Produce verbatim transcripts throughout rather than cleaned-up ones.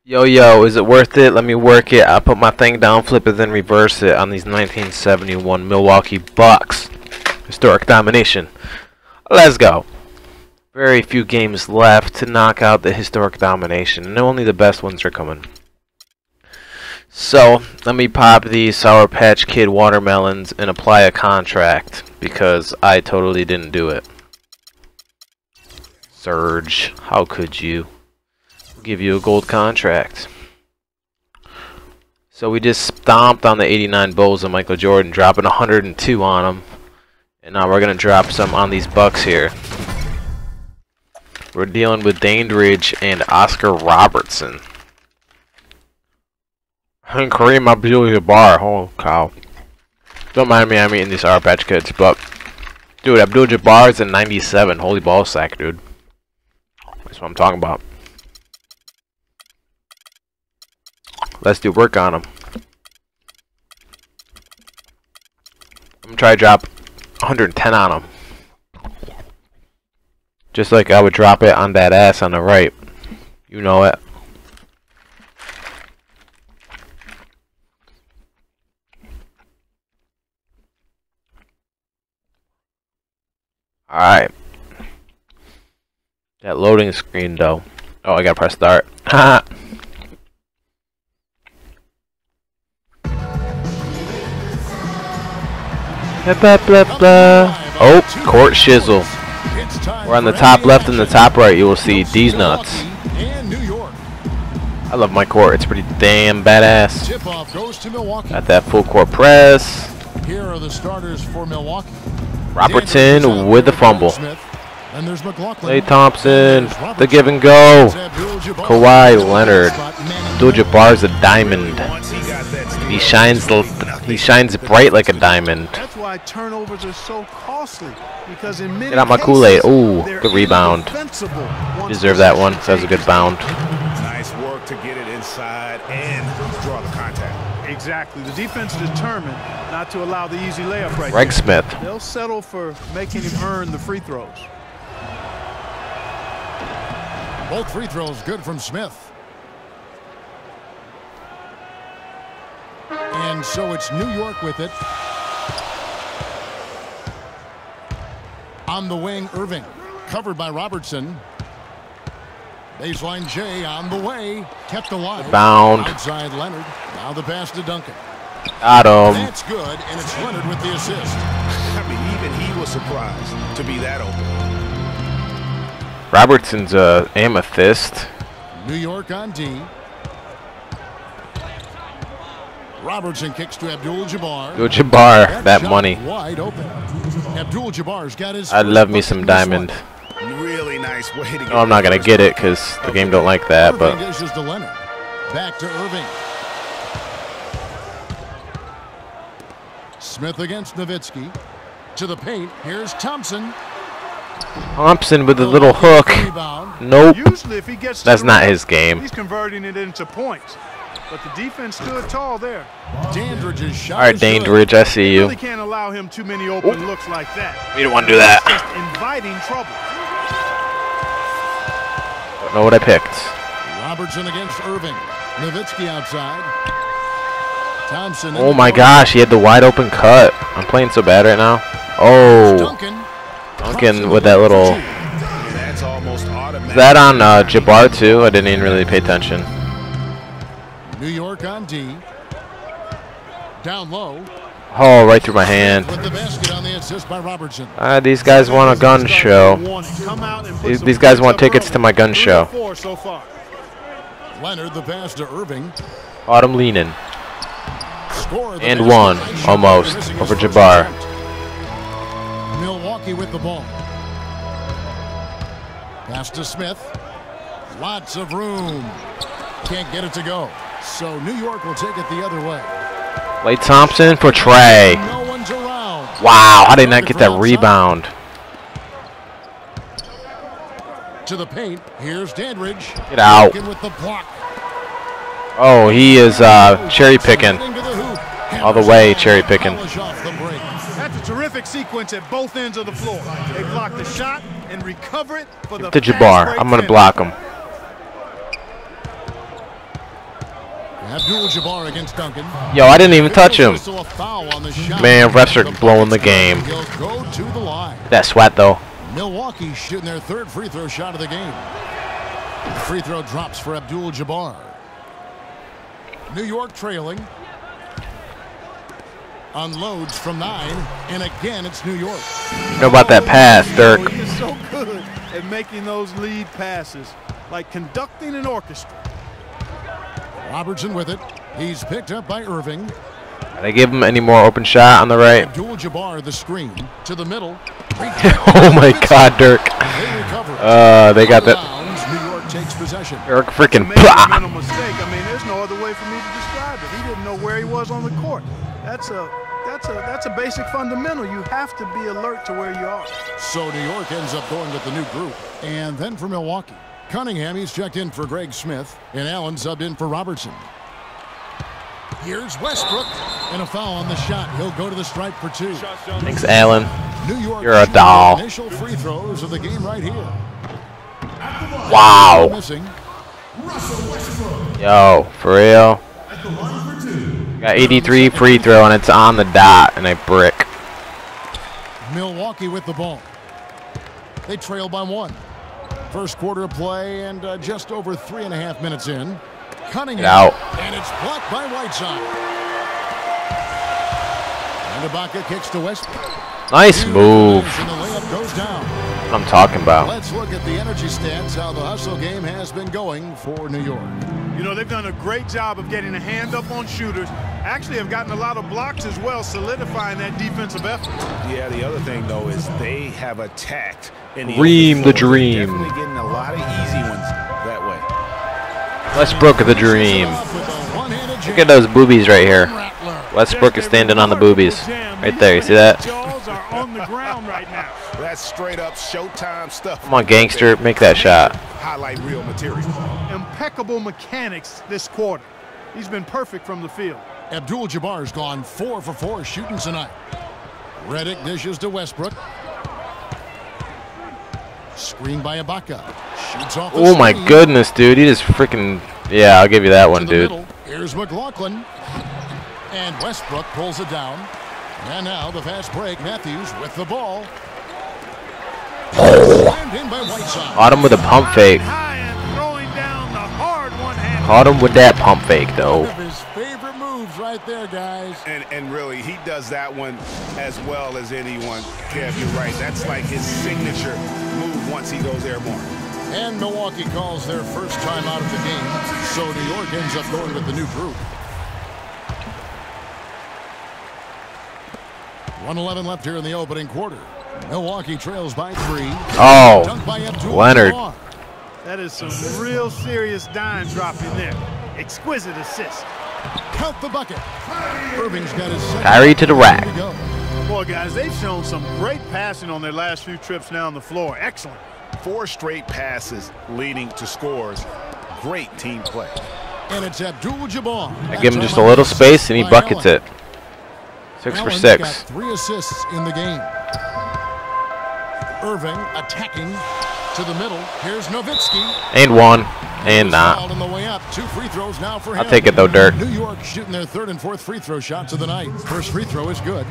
Yo, yo, is it worth it? Let me work it. I put my thing down, flip it, then reverse it on these nineteen seventy-one Milwaukee Bucks. Historic domination. Let's go. Very few games left to knock out the historic domination, and only the best ones are coming. So, let me pop these Sour Patch Kid watermelons and apply a contract, because I totally didn't do it. Surge, how could you? Give you a gold contract. So we just stomped on the eighty-nine Bulls of Michael Jordan, dropping one hundred two on them. And now we're going to drop some on these Bucks here. We're dealing with Dandridge and Oscar Robertson. And Kareem Abdul-Jabbar. Oh, cow. Don't mind me, I'm eating these Sour Patch Kids, but dude, Abdul-Jabbar is a ninety-seven. Holy ball sack, dude. That's what I'm talking about. Let's do work on him. I'm gonna try to drop one hundred ten on him. Just like I would drop it on that ass on the right. You know it. Alright. That loading screen though. Oh, I gotta press start. Haha. Blah, blah, blah. Oh, court shizzle. We're on the top left and the top right. You will see these nuts. I love my court. It's pretty damn badass. Got that full court press. Here are the starters for Milwaukee. Robertson with the fumble. Klay Thompson, the give and go. Kawhi Leonard. Abdul-Jabbar's a diamond. He shines. He shines bright like a diamond. That's why turnovers are so costly. Because in many Get out my Kool-Aid. Ooh, good rebound. Deserve that one. That was a good bound. Nice work to get it inside and draw the contact. Exactly. The defense determined not to allow the easy layup right Greg there. Smith. They'll settle for making him earn the free throws. Both free throws good from Smith. And so it's New York with it. On the wing, Irving. Covered by Robertson. Baseline J on the way. Kept alive. Bound. Outside Leonard. Now the pass to Duncan. Got him. That's good, and it's Leonard with the assist. I mean, even he was surprised to be that open. Robertson's a amethyst. New York on D. Robertson kicks to Abdul-Jabbar. Abdul-Jabbar, that money. Wide open. Abdul-Jabbar's got his. I'd love me some diamond. Really nice way to get No, I'm not gonna get it because the game don't like that. But Irving dishes to Leonard. Back to Irving. Smith against Nowitzki. To the paint. Here's Thompson. Thompson with a little hook. Nope. Usually if he gets That's not his game. He's converting it into points. But the defense stood tall there. Dandridge's shot. All right, Dandridge, I see You you. really can't allow him too many open Ooh. looks like that. We don't want to do that. Just inviting trouble. Don't know what I picked. Robertson against Irving. Nowitzki outside. Thompson. Oh my gosh, he had the wide open cut. I'm playing so bad right now. Oh, Duncan. Duncan with that little. That's almost automatic. Is that on uh, Jabbar too? I didn't even really pay attention. New York on D. Down low. Oh, right through my hand. With the basket on the assist by Robertson. Uh, these guys want a gun show. These, these guys want tickets to my gun show. Leonard the pass to Irving. Autumn leaning. Score the And one, almost, over Jabbar. Milwaukee with the ball. Pass to Smith. Lots of room. Can't get it to go. So New York will take it the other way. Klay Thompson for Trey. No one's around. Wow, how did I not get that rebound? To the paint. Here's Dandridge. Get out. With the block. Oh, he is uh, cherry picking. All the way cherry picking. That's a terrific sequence at both ends of the floor. They block the shot and recover it for the to Jabbar. I'm going to block him. Abdul-Jabbar against Duncan. Yo, I didn't even touch him. Still a foul on the shot. Man, refs are blowing the game. He'll go to the line. That sweat though. Milwaukee shooting their third free throw shot of the game. The free throw drops for Abdul-Jabbar. New York trailing. Unloads from nine, and again it's New York. How about that pass, Dirk? Oh, he's so good at making those lead passes, like conducting an orchestra. Robertson with it. He's picked up by Irving. They give him any more open shot on the right? Abdul-Jabbar the screen to the middle. Oh my God, Dirk. They recover. Uh, they got that. New York takes possession. Dirk freaking. Made a mental mistake. I mean, there's no other way for me to describe it. He didn't know where he was on the court. That's a that's a that's a basic fundamental. You have to be alert to where you are. So New York ends up going with the new group, and then for Milwaukee, Cunningham, he's checked in for Greg Smith, and Allen subbed in for Robertson. Here's Westbrook, and a foul on the shot. He'll go to the stripe for two. Thanks, Allen. New York. You're a doll. Initial free throws of the game right here. Wow. Missing. Yo, for real. Got eighty-three free throw and it's on the dot and I brick. Milwaukee with the ball. They trail by one. First quarter of play and uh, just over three and a half minutes in. Cunningham. Out. And it's blocked by Whiteside. And Ibaka kicks to Westbrook. Nice move. And the layup goes down. What I'm talking about. Let's look at the energy stats, how the hustle game has been going for New York. You know, they've done a great job of getting a hand up on shooters. Actually have gotten a lot of blocks as well, solidifying that defensive effort. Yeah, the other thing, though, is they have attacked in the Dream the dream. Definitely getting a lot of easy ones that way. Westbrook the dream. Look at those boobies right here. Westbrook is standing on the boobies. Right there, you see that? Jaws are on the ground right now. That's straight up Showtime stuff. Come on, gangster, make that shot. Highlight real material. Impeccable mechanics this quarter. He's been perfect from the field. Abdul-Jabbar's gone four for four shooting tonight. Redick dishes to Westbrook. Screen by Ibaka. Shoots off the Oh my screen. goodness, dude. He just freaking. Yeah, I'll give you that one, To the dude. middle. Here's McLaughlin. And Westbrook pulls it down. And now the fast break. Matthews with the ball. Slammed in by Whiteside. Caught him with a pump fake. High and throwing down the hard one-handed. Caught him with that pump fake, though. One of his favorite moves right there, guys. And and really, he does that one as well as anyone. Kev, you're right. That's like his signature move once he goes airborne. And Milwaukee calls their first time out of the game. So New York ends up going with the new group. one eleven left here in the opening quarter. Milwaukee trails by three. Oh, Dunked by Abdul-Jabbar. Leonard. That is some real serious dime dropping there. Exquisite assist. Count the bucket. Irving's got his second. Kyrie to the rack. Here we go. Boy, guys, they've shown some great passing on their last few trips down the floor. Excellent. Four straight passes leading to scores. Great team play. And it's Abdul-Jabbar. I give him just a little space and he buckets it. Six for Allen's six. got three assists in the game. Irving attacking to the middle. Here's Nowitzki. And one. And Fouled not. on the way up. Two free throws now for I'll him. take it though, Dirk. New York shooting their third and fourth free throw shots of the night. First free throw is good.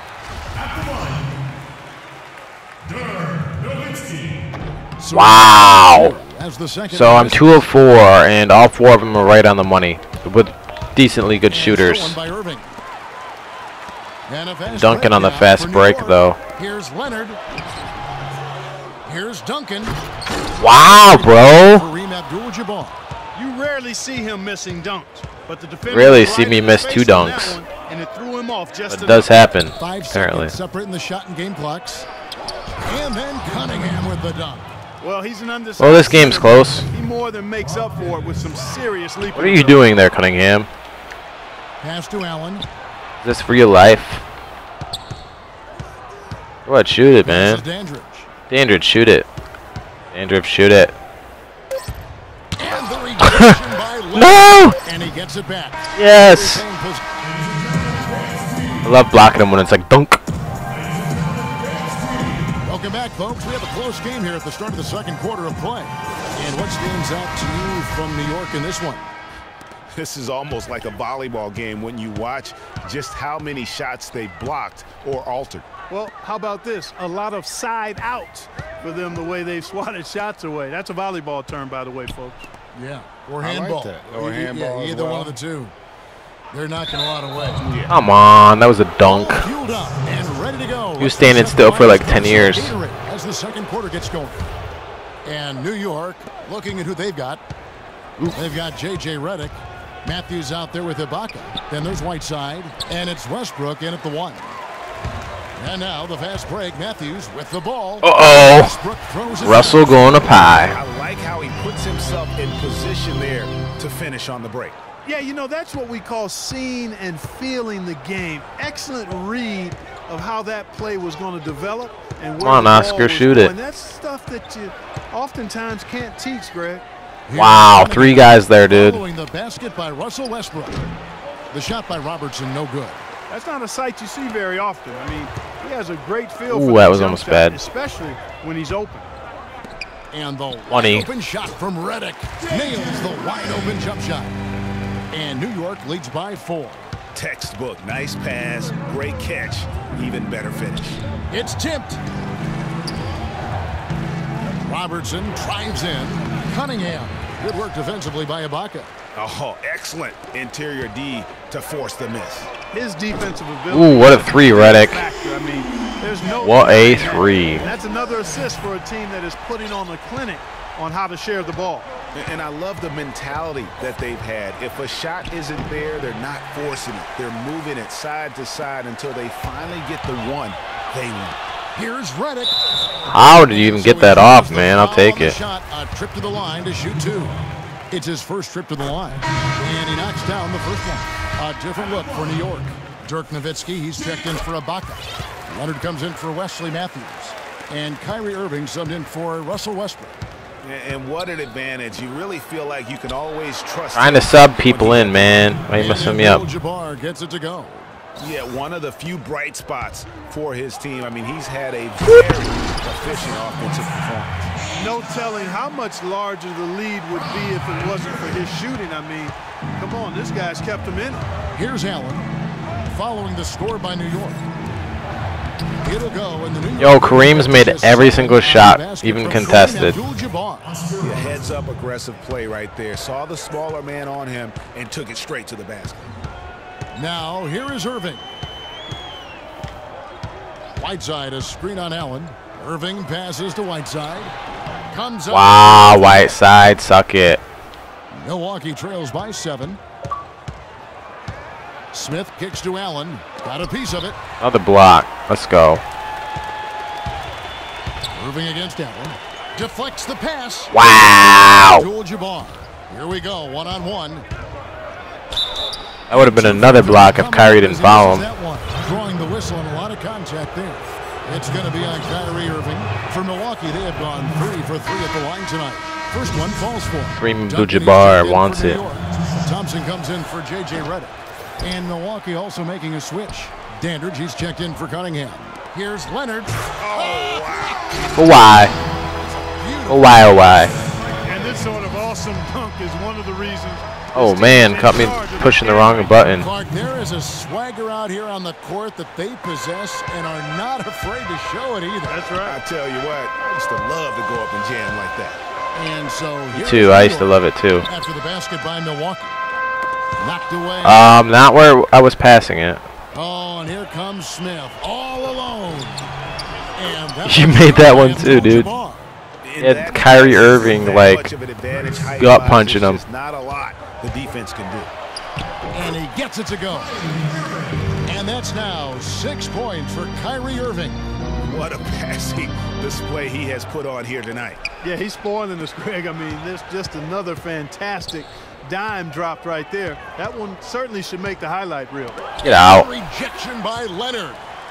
So Wow. as the second So I'm two of four, and all four of them are right on the money with decently good shooters. Stolen by Irving. And a fast Duncan break on the now fast for New break, York. though. Here's Leonard. Here's Duncan. Wow, bro. Kareem Abdul-Jabbar. You rarely see him missing dunks, but the defender Rarely was see right me in miss his two face on that dunks. one, and it threw him off just It enough. does happen, Five apparently. seconds separating the shot and game clocks. And then Cunningham with the dunk. Well, he's an undisputed. Well, this game's close. He more than makes up for it with some serious leaping. What are you doing there, Cunningham? Pass to Allen. Is this real life? Go ahead, shoot it, This man. is Dandridge. Dandridge, shoot it. Dandridge, shoot it. And the rejection by Leonard. No! And he gets it back. Yes. Retained pos- I love blocking him when it's like dunk. Welcome back, folks. We have a close game here at the start of the second quarter of play. And what stands out to you from New York in this one? This is almost like a volleyball game when you watch just how many shots they blocked or altered. Well, how about this? A lot of side outs for them the way they've swatted shots away. That's a volleyball term, by the way, folks. Yeah, or I like handball. that. Or E- handball Yeah, as either well. one of the two. They're knocking a lot away. Yeah. Come on, that was a dunk. All fueled up and ready to go. He was standing still for like ten years. As the second quarter gets going. And New York looking at who they've got. They've got J J Redick. Matthews out there with Ibaka. Then there's Whiteside. And it's Westbrook in at the one. And now the fast break. Matthews with the ball. Uh-oh. Westbrook throws it. Russell going to pie. I like how he puts himself in position there to finish on the break. Yeah, you know, that's what we call seeing and feeling the game. Excellent read of how that play was going to develop and where Come on, the ball Oscar, was shoot going. it. That's stuff that you oftentimes can't teach, Greg. Wow, three guys there, dude. Following the basket by Russell Westbrook. The shot by Robertson, no good. That's not a sight you see very often. I mean, he has a great feel Ooh, for that the was jump almost shot, bad. especially when he's open. And the twenty. wide open shot from Redick nails the wide open jump shot. And New York leads by four. Textbook, nice pass, great catch, even better finish. It's tipped. Robertson drives in. Cunningham. Good work defensively by Ibaka. Oh, excellent interior D to force the miss. His defensive ability. Ooh, what a three, Redick. Factor. I mean, there's no What a denying that. three. And that's another assist for a team that is putting on a clinic on how to share the ball. And I love the mentality that they've had. If a shot isn't there, they're not forcing it. They're moving it side to side until they finally get the one they want. Here's Redick. How did you even get that off, man? I'll take it. Shot, a trip to the line to shoot two. It's his first trip to the line. And he knocks down the first one. A different look for New York. Dirk Nowitzki, he's checked in for Ibaka. Leonard comes in for Wesley Matthews. And Kyrie Irving subbed in for Russell Westbrook. And what an advantage. You really feel like you can always trust. Trying to sub people in, man. Why you messing me up? Jabbar gets it to go. Yeah, one of the few bright spots for his team. I mean, he's had a very efficient offensive performance. No telling how much larger the lead would be if it wasn't for his shooting. I mean, come on, this guy's kept him in it. Here's Allen following the score by New York. It'll go in the New York. Yo, Kareem's made every single shot, even contested. Yeah, heads up aggressive play right there. Saw the smaller man on him and took it straight to the basket. Now here is Irving. Whiteside, a screen on Allen. Irving passes to Whiteside. Comes up. Wow, Whiteside, suck it. Milwaukee trails by seven. Smith kicks to Allen. Got a piece of it. Another block. Let's go. Irving against Allen. Deflects the pass. Wow. Abdul-Jabbar. Here we go, one on one. That would have been another block if Kyrie didn't foul him. That one. Drawing the whistle and a lot of contact there. It's going to be on Kyrie Irving. For Milwaukee, they have gone three for three at the line tonight. First one falls for him. Kareem Duncan Abdul-Jabbar is in wants for New it. York. Thompson comes in for J J Redick. And Milwaukee also making a switch. Dandridge, he's checked in for Cunningham. Here's Leonard. Oh, wow. Oh, why? Oh, why, oh, why? And this sort of awesome dunk is one of the reasons. Oh, this man, team is caught in me charge of pushing the game. wrong button. Clark, there is a swagger out here on the court that they possess and are not afraid to show it either. That's I right. tell you what, I used to love to go up and jam like that. And so here Too, is I New used to York love it too. After the basket by Milwaukee. Knocked away. Um, not where I was passing it. Oh, and here comes Smith all alone. And that You was made that one Abdul-Jabbar. too, dude. In Yeah, that Kyrie position, Irving, that like, much of an advantage height-wise, gut punching there's him. just not a lot the defense can do. And he gets it to go. And that's now six points for Kyrie Irving. What a passing display he has put on here tonight. Yeah, he's spoiling us, Greg. I mean, there's just another fantastic dime dropped right there. That one certainly should make the highlight reel. Get out. Rejection by Leonard.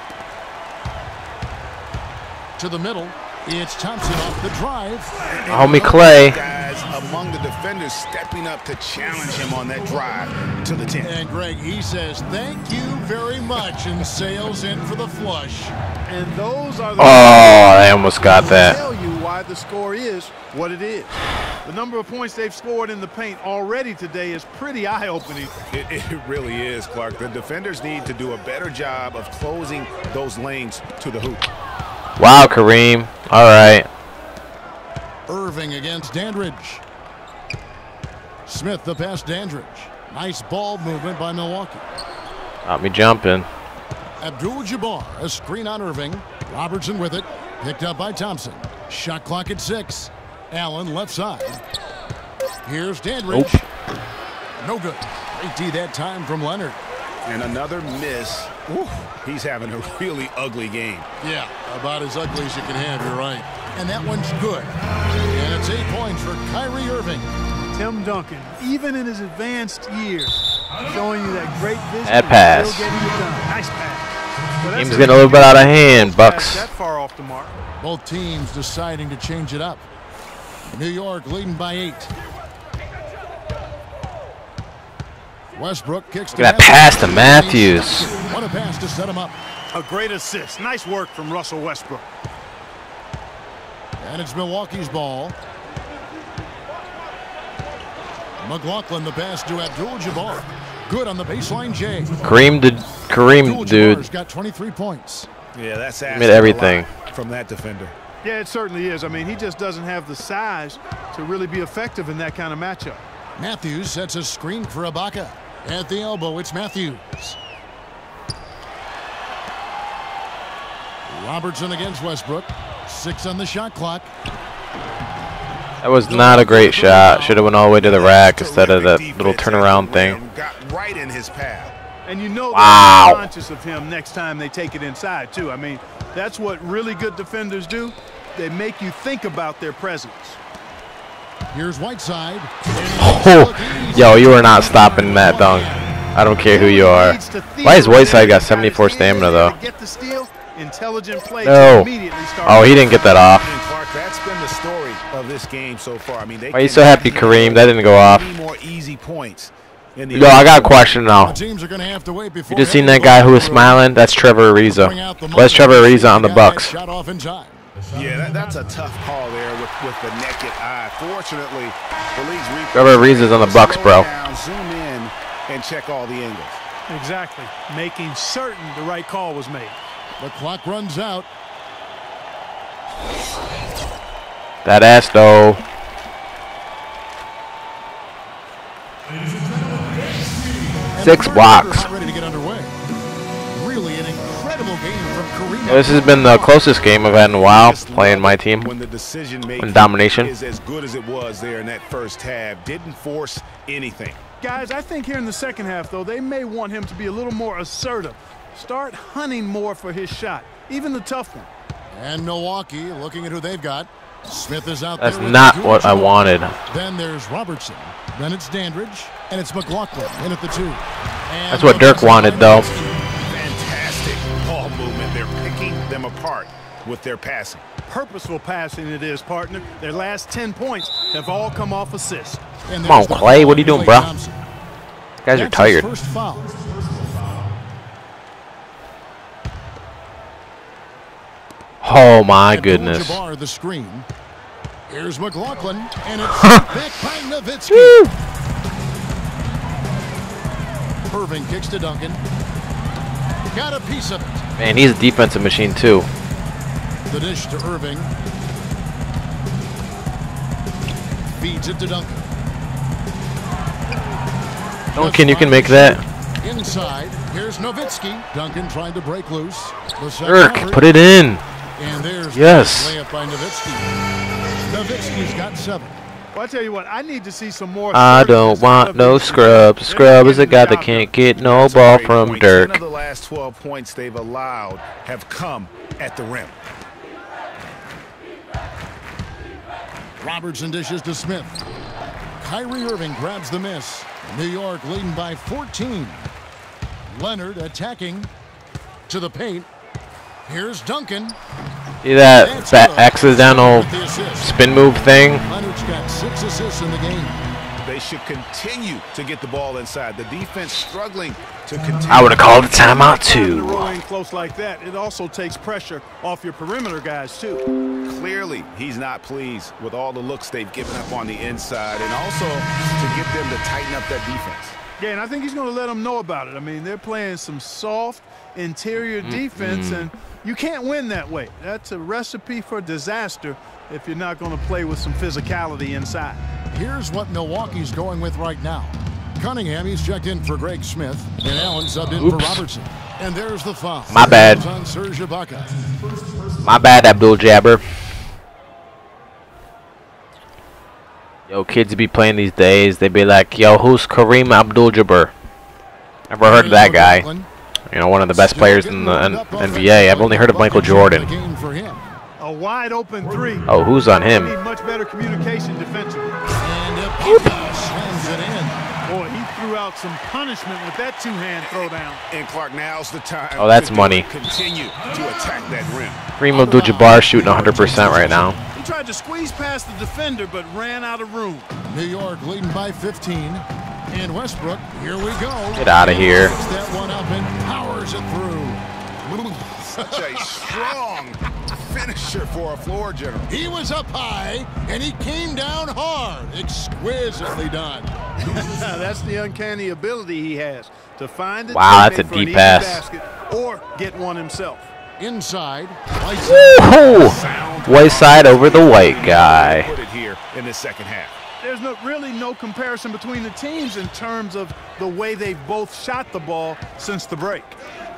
To the middle. It's Thompson off the drive. Homie Clay. Guys among the defenders stepping up to challenge him on that drive to the ten. And Greg, he says thank you very much and sails in for the flush. And those are the Oh, I almost got that that. tell you why the score is what it is. The number of points they've scored in the paint already today is pretty eye-opening. It, it really is, Clark. The defenders need to do a better job of closing those lanes to the hoop. Wow, Kareem. All right. Irving against Dandridge. Smith the pass Dandridge. Nice ball movement by Milwaukee. Got me jumping. Abdul-Jabbar, a screen on Irving. Robertson with it. Picked up by Thompson. Shot clock at six. Allen left side. Here's Dandridge. Nope. No good. Great D that time from Leonard. And another miss. Ooh, he's having a really ugly game. Yeah, about as ugly as you can have, you're right. And that one's good. And it's eight points for Kyrie Irving. Tim Duncan, even in his advanced years, showing you that great vision. Bad pass. Still getting it done. Nice pass. Well, Game's getting a little bit out of hand, Bucks. That far off the mark. Both teams deciding to change it up. New York leading by eight. Westbrook kicks to Look at that pass to Matthews. What a pass to set him up. A great assist. Nice work from Russell Westbrook. And it's Milwaukee's ball. McLaughlin the pass to Abdul-Jabbar. Good on the baseline, Jay. Kareem did. Kareem, dude. Abdul-Jabbar's got twenty-three points. Yeah, that's He made everything from that defender. Yeah, it certainly is. I mean, he just doesn't have the size to really be effective in that kind of matchup. Matthews sets a screen for Ibaka. At the elbow, it's Matthews. Robertson against Westbrook. Six on the shot clock. That was not a great shot. Should have went all the way to the rack instead of that little turnaround thing. Got right in his path. And you know Wow. they're conscious of him next time they take it inside, too. I mean, that's what really good defenders do. They make you think about their presence. Here's Whiteside. Oh, yo, you are not stopping that dunk. I don't care who you are. Why has Whiteside got seventy-four stamina, though? Get the steal. Intelligent play. No. Immediately start. Oh, he didn't get that off. And Clark, that's been the story of this game so far. I mean, they Why are you so happy, Kareem? That didn't go off. More easy points. In the Yo, I got a question now. Teams are going to have to wait before You just seen that guy who was smiling? That's Trevor Ariza. Where's Trevor Ariza on the Bucks? Shot off in time. Yeah, that, that's a tough call there with, with the naked eye. Fortunately, the league's replay. Trevor Ariza's on the Bucks, bro. Down, zoom in and check all the angles. Exactly. Making certain the right call was made. The clock runs out. That ass, though. Six blocks. Ready to get underway. Really an incredible game from Kareem. This has been the closest game I've had in a while playing my team. When the decision making In domination. is as good as it was there in that first half, didn't force anything. Guys, I think here in the second half, though, they may want him to be a little more assertive. Start hunting more for his shot, even the tough one. And Milwaukee looking at who they've got. Smith is out That's there. with not Abdul what I Jabbar. wanted. Then there's Robertson. Then it's Dandridge. And it's McLaughlin in at the two. And That's what Dirk wanted, though. Fantastic ball movement. They're picking them apart with their passing. Purposeful passing it is, partner. Their last ten points have all come off assists. And Come on, there's the Clay. foul What are you on doing, Klay bro? Thompson. You guys are That's his tired. first foul. Oh, my goodness. Abdul-Jabbar the screen. Here's McLaughlin, and it's back by Nowitzki. Irving kicks to Duncan. Got a piece of it. Man, he's a defensive machine, too. The dish to Irving. Feeds it to Duncan. Duncan, you can make that. Inside, here's Nowitzki. Duncan trying to break loose. The second Dirk, effort. put it in. And there's Yes. the layup by Nowitzki. Nowitzki's got seven. Well, I tell you what, I need to see some more. I don't assertiveness out want of no these scrub. guys. Scrub is a They're guy that getting the can't job get no That's a ball great from point. Dirk. ten of the last twelve points they've allowed have come at the rim. Robertson dishes to Smith. Kyrie Irving grabs the miss. New York leading by fourteen. Leonard attacking to the paint. Here's Duncan. See that That's ba- good. accidental With the assist. spin move thing? Leonard's got six assists in the game. They should continue to get the ball inside. The defense struggling to continue. I would have called a timeout too. Rolling close like that, it also takes pressure off your perimeter guys too. Clearly, he's not pleased with all the looks they've given up on the inside, and also to get them to tighten up that defense. Yeah, and I think he's going to let them know about it. I mean, they're playing some soft interior mm-hmm. defense, and you can't win that way. That's a recipe for disaster if you're not going to play with some physicality inside. Here's what Milwaukee's going with right now. Cunningham, he's checked in for Greg Smith, and Allen subbed in Oops. for Robertson. And there's the foul. My bad. On Serge Ibaka. My bad, Abdul Jabbar. Yo, kids be playing these days. They be like, yo, who's Kareem Abdul-Jabbar? Never heard of that guy. You know, one of the best players in the N B A. I've only heard of Michael Jordan. A wide open three. Oh, who's on him? Need much better communication defensively. And Ibaka slams it in. Boy, he threw out some punishment with that two-hand throwdown. And Clark, now's the time. Oh, that's money. Continue to attack that rim. Kareem Abdul-Jabbar shooting one hundred percent right now. He tried to squeeze past the defender, but ran out of room. New York leading by fifteen. And Westbrook, here we go. Get out of here. Puts that one up and powers it through. Such a strong finisher for a floor general. He was up high, and he came down hard. Exquisitely done. That's the uncanny ability he has to find a wow, that's a deep deep pass. Basket or get one himself. Inside. White side over the white guy. Put it here in the second half. There's no, really no comparison between the teams in terms of the way they've both shot the ball since the break.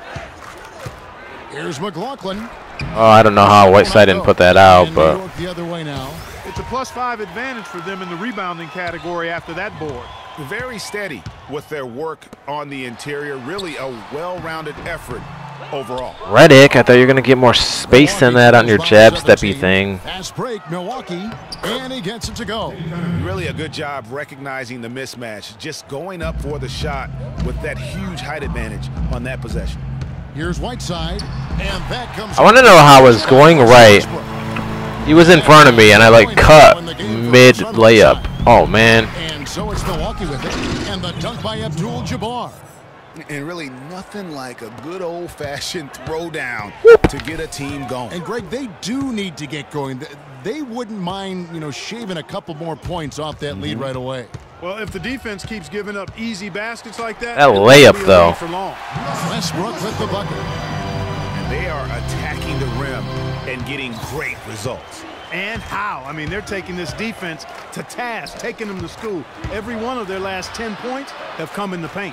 Here's McLaughlin. Oh, I don't know how Whiteside didn't put that out, but the other way now. It's a plus five advantage for them in the rebounding category after that board. Very steady with their work on the interior. Really a well-rounded effort overall. Redick, I thought you were going to get more space than that on your jab steppy thing. Fast break, Milwaukee, and he gets it to go. Really a good job recognizing the mismatch, just going up for the shot with that huge height advantage on that possession. Here's Whiteside, and that comes. I want to know how I was going right. He was in front of me, and I like cut mid layup. Oh man. And so it's Milwaukee with it, and the dunk by Abdul-Jabbar. And really nothing like a good old-fashioned throwdown to get a team going. And Greg, they do need to get going. They wouldn't mind, you know, shaving a couple more points off that mm-hmm. lead right away. Well, if the defense keeps giving up easy baskets like that, that layup though. For long. Westbrook with the bucket. And they are attacking the rim and getting great results. And how? I mean, they're taking this defense to task, taking them to school. Every one of their last ten points have come in the paint.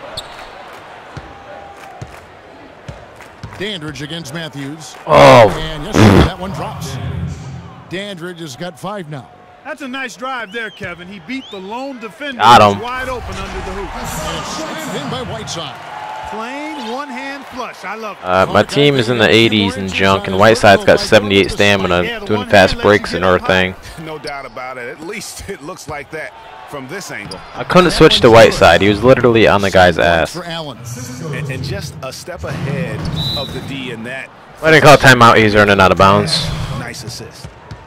Dandridge against Matthews. Oh. And yes, that one drops. Dandridge has got five now. That's a nice drive there, Kevin. He beat the lone defender. Got him. Wide open under the hoop. And slammed in by Whiteside. Plain one-hand flush. I love it. Uh, my team is in the eighties and junk, and Whiteside's got seventy-eight stamina, doing fast breaks and everything. No doubt about it. At least it looks like that from this angle. I couldn't switch to Whiteside. He was literally on the guy's ass. And, and just a step ahead of the D in that. Why didn't call timeout? He's running out of bounds. Nice assist.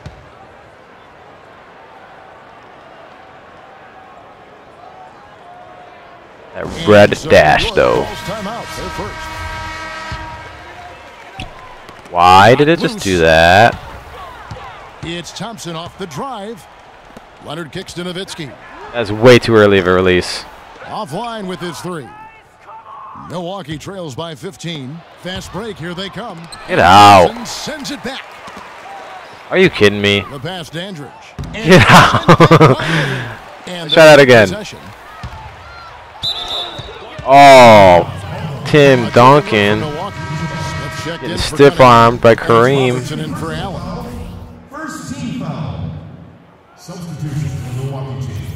That red dash, though. Why did it just do that? It's Thompson off the drive. Leonard kicks to Nowitzki. That's way too early of a release. Offline with his three. Milwaukee trails by fifteen. Fast break, here they come. Get out. Sends it back. Are you kidding me? The pass, Dandridge. Get out. Try that again. Possession. Oh, Tim Duncan getting stiff-armed by Kareem. First team foul. Substitution for the Milwaukee team.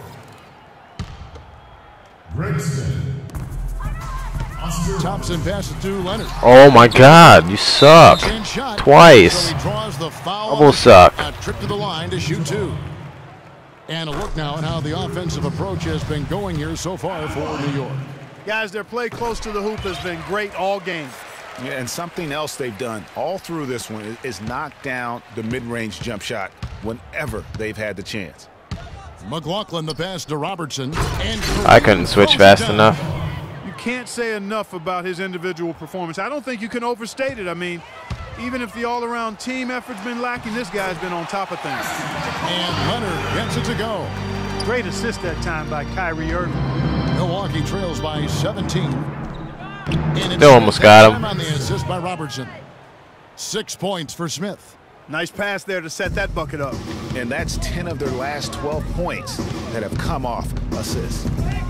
Greg Smith. Thompson passes to Leonard. Oh my God, you suck. Twice. Double suck. A trip to the line to shoot two. And a look now at how the offensive approach has been going here so far for New York. Guys, their play close to the hoop has been great all game. Yeah, and something else they've done all through this one is knock down the mid-range jump shot whenever they've had the chance. McLaughlin the pass to Robertson. And I couldn't switch fast enough. You can't say enough about his individual performance. I don't think you can overstate it. I mean, even if the all-around team effort's been lacking, this guy's been on top of things. And Leonard gets it to go. Great assist that time by Kyrie Irving. Milwaukee trails by seventeen. And Still almost got him. On the assist by Robertson. Six points for Smith. Nice pass there to set that bucket up. And that's ten of their last twelve points that have come off assists.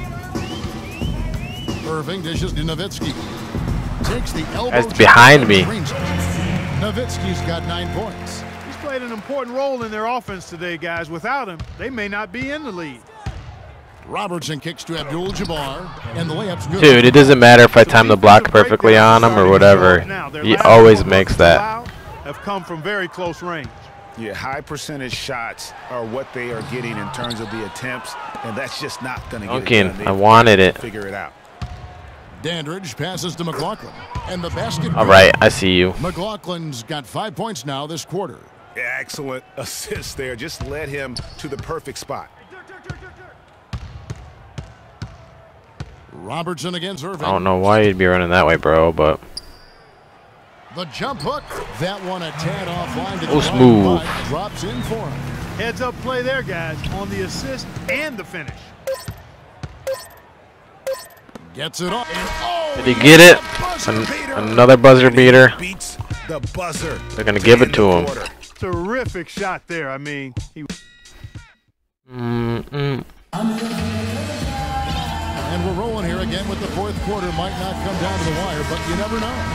Irving dishes to Nowitzki. Takes the elbow. That's behind me. Nowitzki's got nine points. He's played an important role in their offense today, guys. Without him, they may not be in the lead. Robertson kicks to Abdul-Jabbar, and the layup's good. Dude, it doesn't matter if I time the block perfectly on him or whatever. He always makes that. Have come from very close range. Yeah, high percentage shots are what they are getting in terms of the attempts, and that's just not going to get it Duncan, done. They I wanted it. Figure it out. Dandridge passes to McLaughlin, and the basket. All right, I see you. McLaughlin's got five points now this quarter. Yeah, excellent assist there. Just led him to the perfect spot. Robertson against Irving. I don't know why you'd be running that way, bro, but the jump hook. That one a tad offline to the oh, smooth. line, drops in for him. Heads up play there, guys, on the assist and the finish. Gets it off. And, oh, did he get it? An another buzzer beater. Beats the buzzer. They're gonna give it to him. Terrific shot there. I mean, he. Mm -mm. And we're rolling here again with the fourth quarter. Might not come down to the wire, but you never know.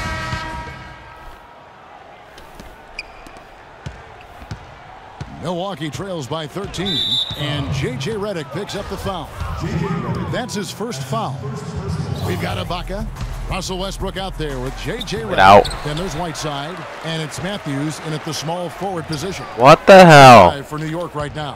Milwaukee trails by thirteen, and J J Redick picks up the foul. That's his first foul. We've got Ibaka, Russell Westbrook out there with J J Redick. out. Then there's Whiteside, and it's Matthews in at the small forward position. What the hell? For New York right now.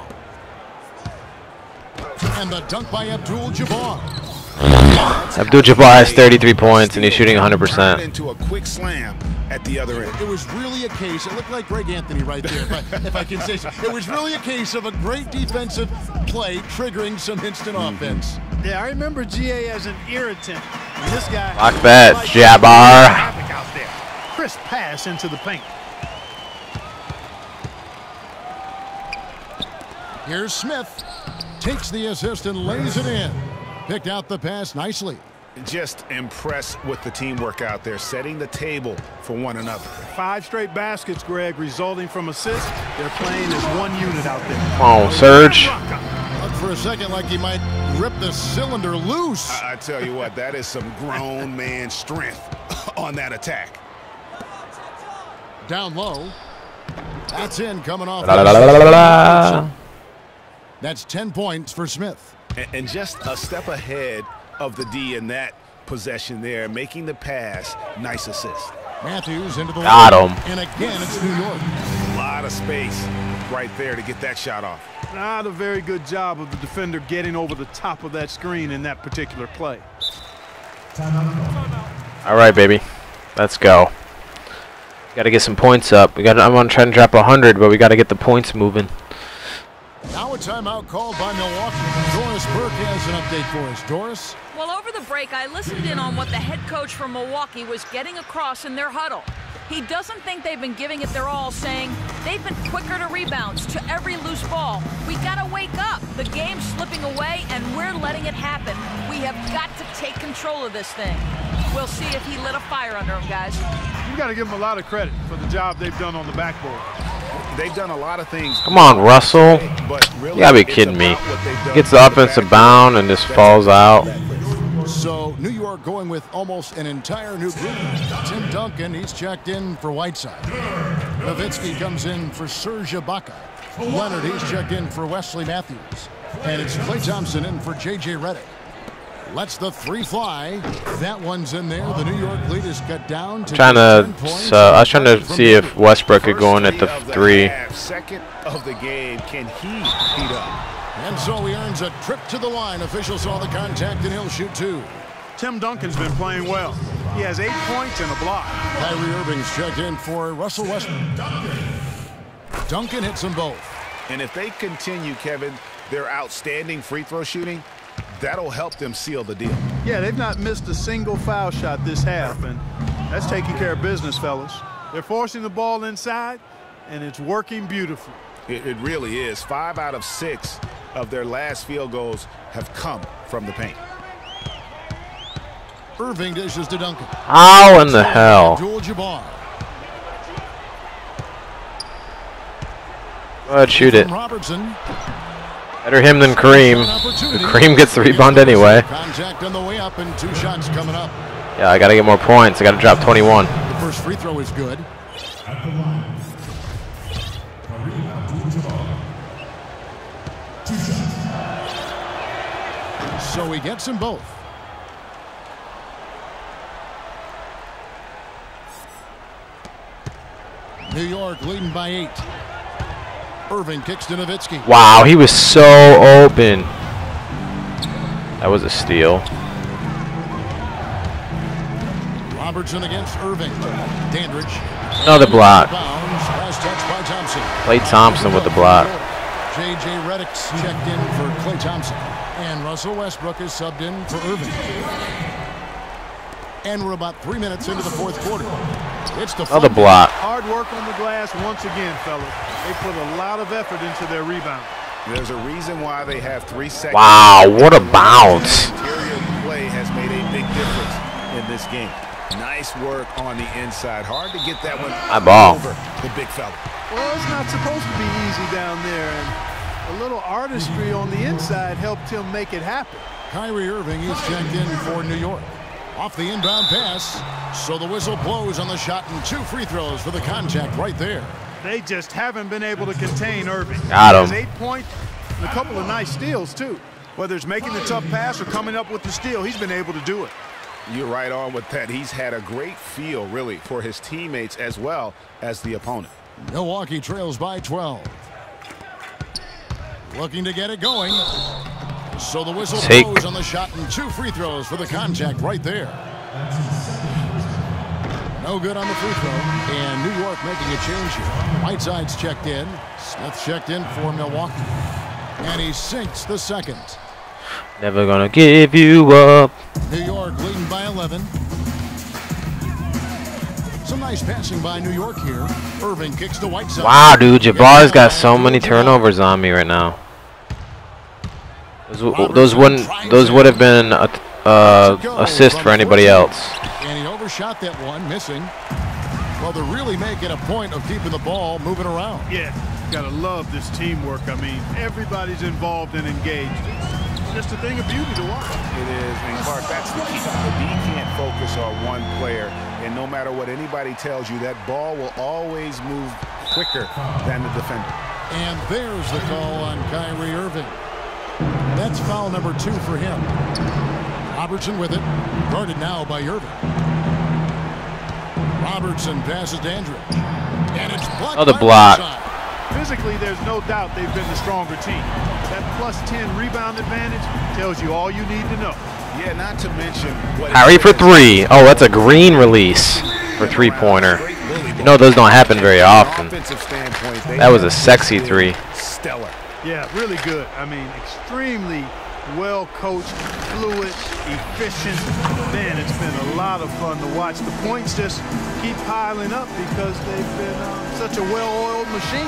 And the dunk by Abdul-Jabbar. Abdul-Jabbar has thirty-three points, and he's shooting one hundred percent. Into a quick slam at the other end. It was really a case. It looked like Greg Anthony right there, if I, if I can say so. It was really a case of a great defensive play triggering some instant offense. Yeah, I remember G A as an irritant. And this guy. Lock that, Jabbar. Out there. Crisp pass into the paint. Here's Smith. Takes the assist and lays it in. Picked out the pass nicely. Just impressed with the teamwork out there, setting the table for one another. Five straight baskets, Greg, resulting from assists. They're playing as one unit out there. Come on, Serge. Looked for a second like he might rip the cylinder loose. I, I tell you what, that is some grown man strength on that attack. Down low. That's in coming off. La, la, la, la, la, la. That's ten points for Smith. And, and just a step ahead of the D in that possession there, making the pass. Nice assist. Matthews into the Got line. him. And again, it's New York. A lot of space right there to get that shot off. Not a very good job of the defender getting over the top of that screen in that particular play. All right, baby. Let's go. Got to get some points up. We got. I'm gonna try to drop one hundred, but we got to get the points moving. Now a timeout called by Milwaukee. Doris Burke has an update for us. Doris? Well, over the break, I listened in on what the head coach from Milwaukee was getting across in their huddle. He doesn't think they've been giving it their all, saying they've been quicker to rebounds, to every loose ball. We gotta wake up. The game's slipping away, and we're letting it happen. We have got to take control of this thing. We'll see if he lit a fire under him, guys. You got to give them a lot of credit for the job they've done on the backboard. They've done a lot of things. Come on, Russell. But really, You gotta be it's kidding me. about what they've done Gets the on offensive backboard. bound and just falls out. So New York going with almost an entire new group. Tim Duncan, he's checked in for Whiteside. Nowitzki comes in for Serge Ibaka. Leonard, he's checked in for Wesley Matthews. And it's Klay Thompson in for J J Redick. Lets the three fly. That one's in there. The New York lead is cut down to Trying ten to. points. So I was trying to see if Westbrook could go in at the First three. of half, second of the game. Can he heat up? And so he earns a trip to the line. Official saw the contact, and he'll shoot two. Tim Duncan's been playing well. He has eight points and a block. Kyrie Irving's checked in for Russell Westbrook. Duncan hits them both. And if they continue, Kevin, their outstanding free throw shooting, that'll help them seal the deal. Yeah, they've not missed a single foul shot this half, and that's taking care of business, fellas. They're forcing the ball inside, and it's working beautifully. It, it really is. Five out of six of their last field goals have come from the paint. Irving dishes to Duncan. How in the hell? Abdul-Jabbar. Go ahead, shoot it. Robertson. Better him than Kareem. Kareem gets the rebound anyway. Contact on the way up and two shots coming up. Yeah, I gotta get more points. I gotta drop twenty-one. The first free throw is good. At the line, Kareem Abdul-Jabbar. Two shots. So he gets them both. New York leading by eight. Irving kicks to Nowitzki. Wow, he was so open. That was a steal. Robertson against Irving. Dandridge. Another block. Bounds. Last touch by Thompson. Klay Thompson with the block. J J Redick's checked in for Klay Thompson. And Russell Westbrook is subbed in for Irving. And we're about three minutes into the fourth quarter. It's the Another block. Hard work on the glass once again, fellas. They put a lot of effort into their rebound. There's a reason why they have three seconds. Wow, what a bounce. Interior play has made a big difference in this game. Nice work on the inside. Hard to get that one My ball. over the big fella. Well, it's not supposed to be easy down there, and a little artistry on the inside helped him make it happen. Kyrie Irving is checked in for New York. Off the inbound pass. So the whistle blows on the shot and two free throws for the contact right there. They just haven't been able to contain Irving. Got him. He has eight points and a couple of nice steals, too. Whether it's making the tough pass or coming up with the steal, he's been able to do it. You're right on with that. He's had a great feel, really, for his teammates as well as the opponent. Milwaukee trails by twelve. Looking to get it going. So the whistle Take. blows on the shot and two free throws for the contact right there. No good on the free throw. And New York making a change here. Whiteside's checked in. Smith checked in for Milwaukee. And he sinks the second. Never gonna give you up. New York leading by eleven. Some nice passing by New York here. Irving kicks to Whiteside. Wow, dude, Jabbar's got so many turnovers on me right now. Those, those wouldn't. Those would have been a uh, assist for anybody else. And he overshot that one, missing. Well, they're really making a point of keeping the ball moving around. Yeah, gotta love this teamwork. I mean, everybody's involved and engaged. It's just a thing of beauty to watch. It is, and Clark, that's the key. The D can't focus on one player, and no matter what anybody tells you, that ball will always move quicker than the defender. And there's the call on Kyrie Irving. That's foul number two for him. Robertson with it. Guarded now by Irving. Robertson passes to Andrew. And it's blocked. Another by block. Whiteside. Physically, there's no doubt they've been the stronger team. That plus ten rebound advantage tells you all you need to know. Yeah, not to mention what Harry for three. Oh, that's a green release for three-pointer. You know those don't happen very often. That was a sexy three. Stellar. Yeah, really good. I mean, extremely well-coached, fluid, efficient. Man, it's been a lot of fun to watch. The points just keep piling up because they've been uh, such a well-oiled machine.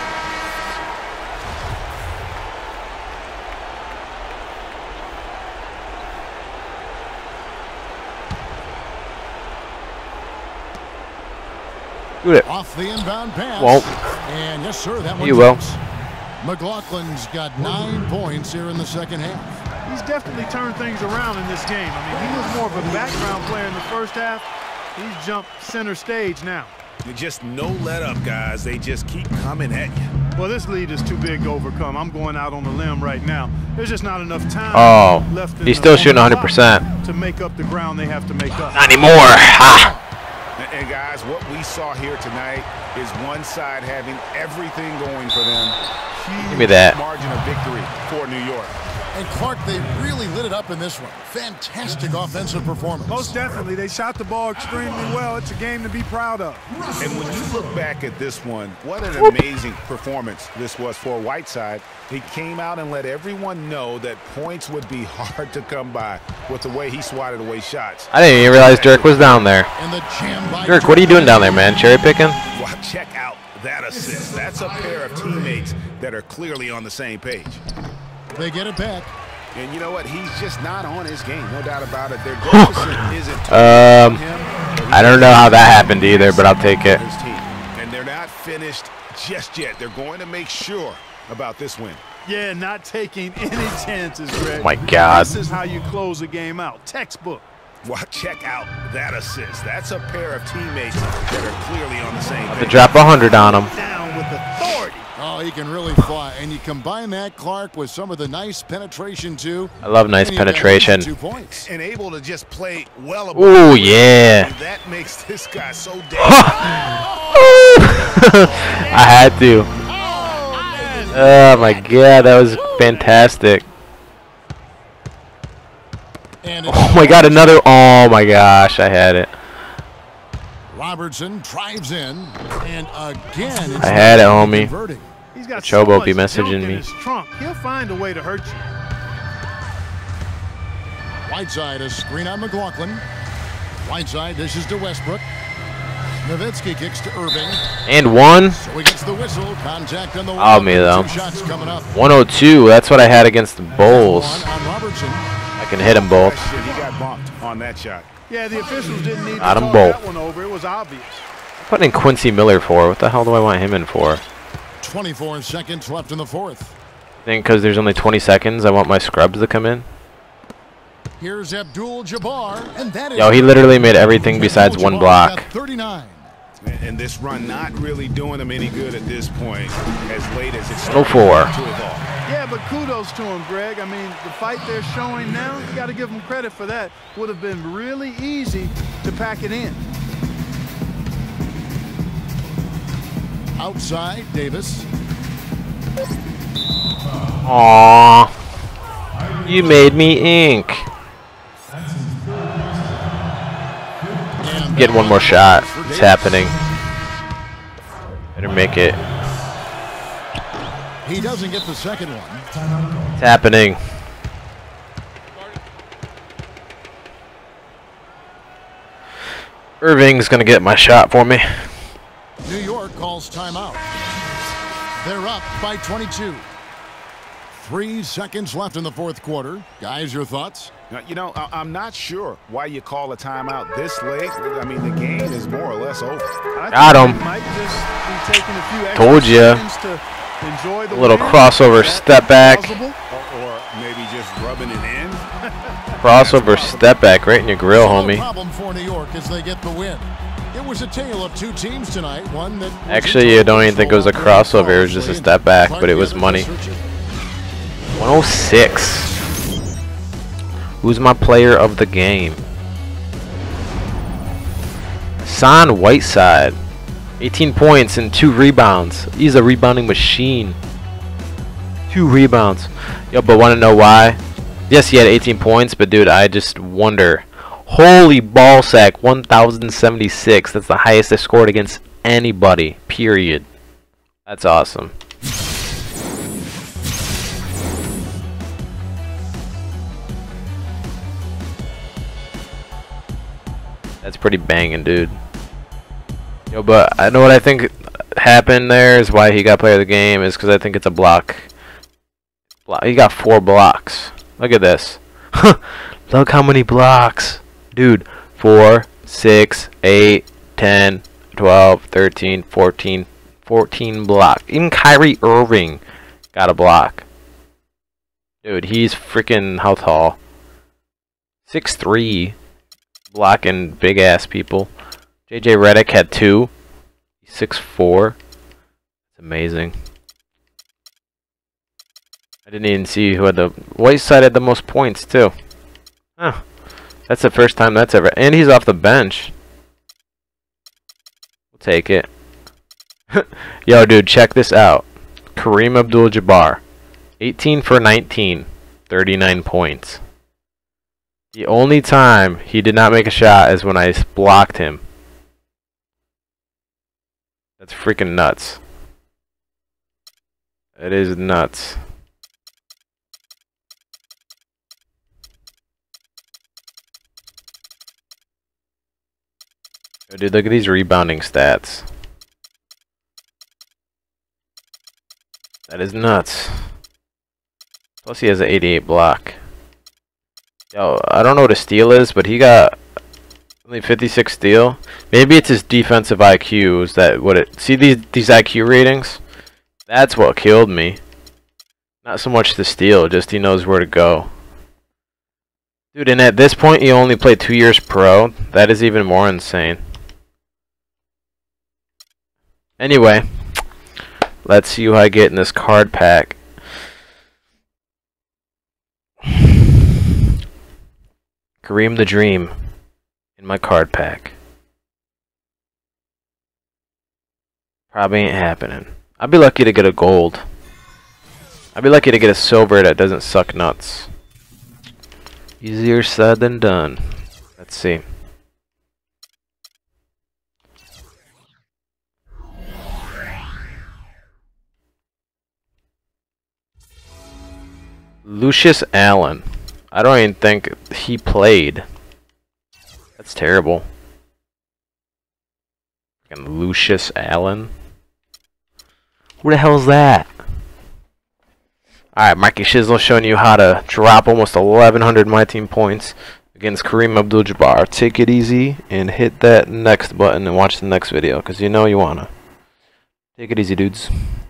Do it. Off the inbound pass. Won't. And yes, sir, that one You will. goes. McLaughlin's got nine points here in the second half. He's definitely turned things around in this game. I mean, he was more of a background player in the first half. He's jumped center stage now. Just no let up, guys. They just keep coming at you. Well, this lead is too big to overcome. I'm going out on the limb right now. There's just not enough time Oh, left in he's the- still on the shooting one hundred clock percent. to make up the ground they have to make up. Not anymore. Ha! And, and guys, what we saw here tonight is one side having everything going for them. Huge Give me that. margin of victory for New York. And Clark, they really lit it up in this one. Fantastic offensive performance. Most definitely. They shot the ball extremely well. It's a game to be proud of. And when you look back at this one, what an amazing performance this was for Whiteside. He came out and let everyone know that points would be hard to come by with the way he swatted away shots. I didn't even realize Dirk was down there. And the jam by Dirk, what are you doing down there, man? Cherry picking? Well, check out that assist. That's a pair of teammates that are clearly on the same page. They get it back. And you know what? He's just not on his game. No doubt about it. Their deficit isn't Um, him. I don't know how that happened either, but I'll take it. His team. And they're not finished just yet. They're going to make sure about this win. Yeah, not taking any chances, Greg. Oh my God. This is how you close a game out. Textbook. Well, check out that assist. That's a pair of teammates that are clearly on the same To page. drop a hundred on him. Down with authority. Oh, he can really fly. And you combine that, Clark, with some of the nice penetration, too. I love nice and you got penetration. Two points. And able to just play well above. Ooh, the rim. yeah. And that makes this guy so damn. I had to. Oh my God, that was fantastic. And Oh my God, another. Oh my gosh, I had it. Robertson drives in, and again, it's I had it, not homie. converting. He's got Chobo so much be junk messaging in me. his trunk. He'll find a way to hurt you. Whiteside, a screen on McLaughlin. Whiteside dishes to Westbrook. Nowitzki kicks to Irving. And one. So he gets the whistle. Contact on the Oh, wall. me, though. Two shots coming up. one oh two. That's what I had against the Bulls. One on Robertson. I can hit them both. Question, he got bumped on that shot. Yeah, the officials didn't need to Got 'em call both. that one over. It was obvious. What in Quincy Miller for? What the hell do I want him in for? twenty-four seconds left in the fourth. I think because there's only twenty seconds, I want my scrubs to come in. Here's Abdul-Jabbar, and that is. Yo, he literally made everything besides one Abdul-Jabbar's block. got thirty-nine. And, and this run not really doing him any good at this point, as late as it's oh four. to evolve. Yeah, but kudos to him, Greg. I mean, the fight they're showing now, you got to give them credit for that. Would have been really easy to pack it in. Outside, Davis. Aww. You made me ink. And Get one more shot. It's happening. Better make it. He doesn't get the second one. It's happening. Irving's gonna get my shot for me. New York calls timeout. They're up by twenty-two. Three seconds left in the fourth quarter. Guys, your thoughts? Now, you know, I I'm not sure why you call a timeout this late. I mean, the game is more or less over. I Got think him. they might just be taking a few extra Told ya. seconds to enjoy the A little win. crossover Is that step back. plausible? Or, or maybe just rubbing it in. Crossover step back right in your grill, No homie. problem for New York as they get the win. It was a tale of two teams tonight. One that was Actually, in I don't even think it was a crossover. It was just a step back, but it was money. one oh six. Who's my player of the game? Hassan Whiteside. eighteen points and two rebounds. He's a rebounding machine. Two rebounds. Yo, but want to know why? Yes, he had eighteen points, but dude, I just wonder. Holy ball sack, one thousand seventy-six. That's the highest I scored against anybody, period. That's awesome. That's pretty banging, dude. Yo, but I know what I think happened there is why he got player of the game is because I think it's a block. Block. He got four blocks. Look at this. Look how many blocks. Dude, four, six, eight, ten, twelve, thirteen, fourteen, fourteen blocks. Even Kyrie Irving got a block. Dude, he's freaking how tall? six three. Blocking big ass people. J J Redick had two. He's six four. It's amazing. I didn't even see who had the Whiteside had the most points too. Huh. That's the first time that's ever, and he's off the bench. We'll take it. Yo, dude, check this out. Kareem Abdul-Jabbar, eighteen for nineteen. thirty-nine points. The only time he did not make a shot is when I blocked him. That's freaking nuts. It is nuts. Oh, dude, look at these rebounding stats. That is nuts. Plus he has an eighty-eight block. Yo, I don't know what a steal is, but he got only fifty-six steal. Maybe it's his defensive I Q. Is that what it? See these these I Q ratings? That's what killed me. Not so much the steal, just he knows where to go. Dude, and at this point he only played two years pro. That is even more insane. Anyway, let's see who I get in this card pack. Kareem the Dream in my card pack. Probably ain't happening. I'd be lucky to get a gold. I'd be lucky to get a silver that doesn't suck nuts. Easier said than done. Let's see. Lucius Allen. I don't even think he played. That's terrible. Fucking Lucius Allen. Who the hell is that? Alright, Mikey Shizzle showing you how to drop almost eleven hundred My Team points against Kareem Abdul-Jabbar. Take it easy and hit that next button and watch the next video, because you know you wanna. Take it easy, dudes.